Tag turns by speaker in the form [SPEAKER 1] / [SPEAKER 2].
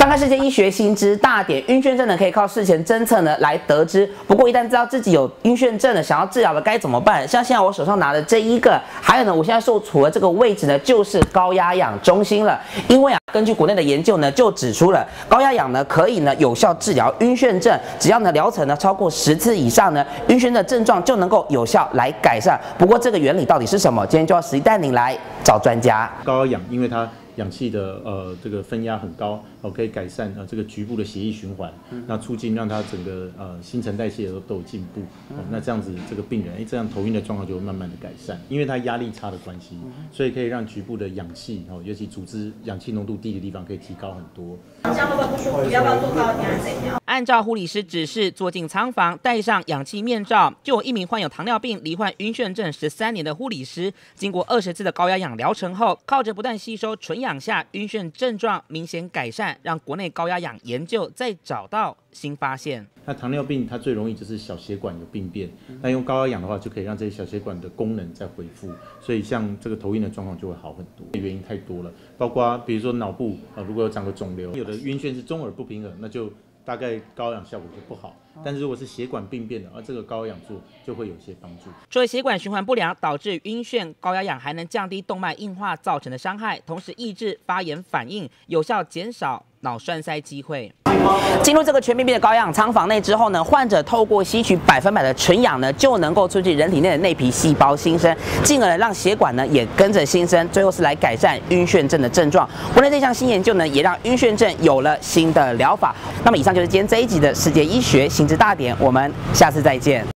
[SPEAKER 1] 翻开世界医学新知大典，晕眩症呢可以靠事前侦测呢来得知。不过一旦知道自己有晕眩症了，想要治疗了该怎么办？像现在我手上拿的这一个，还有呢，我现在所处的这个位置呢，就是高压氧中心了。因为根据国内的研究呢，就指出了高压氧呢可以呢有效治疗晕眩症，只要呢疗程呢超过10次以上呢，晕眩的症状就能够有效来改善。不过这个原理到底是什么？今天就要实际带您来找专家。
[SPEAKER 2] 高压氧，因为它氧气的这个分压很高，可以改善这个局部的血液循环，那促进让它整个新陈代谢都有进步，那这样子这个病人这样头晕的状况就会慢慢的改善，因为它压力差的关系，所以可以让局部的氧气尤其组织氧气浓度低的地方可以提高很多。
[SPEAKER 3] 这样会不会不舒服？要不要做高压还是怎样？
[SPEAKER 1] 按照护理师指示，坐进仓房，戴上氧气面罩，就有一名患有糖尿病、罹患晕眩症13年的护理师，经过20次的高压氧疗程后，靠着不断吸收纯氧下，晕眩症状明显改善，让国内高压氧研究再找到新发现。
[SPEAKER 2] 那糖尿病它最容易就是小血管有病变，那用高压氧的话就可以让这些小血管的功能再恢复，所以像这个头晕的状况就会好很多。原因太多了，包括比如说脑部如果有长个肿瘤，有的晕眩是中耳不平衡，那就大概高氧效果就不好，但是如果是血管病变的，这个高氧做就会有些帮助。
[SPEAKER 1] 除了血管循环不良导致晕眩，高压氧还能降低动脉硬化造成的伤害，同时抑制发炎反应，有效减少脑栓塞机会。进入这个全密闭的高压氧舱房内之后呢，患者透过吸取100%的纯氧呢，就能够促进人体内的内皮细胞新生，进而让血管呢也跟着新生，最后是来改善晕眩症的症状。国内这项新研究呢，也让晕眩症有了新的疗法。那么以上就是今天这一集的世界医学新知大典，我们下次再见。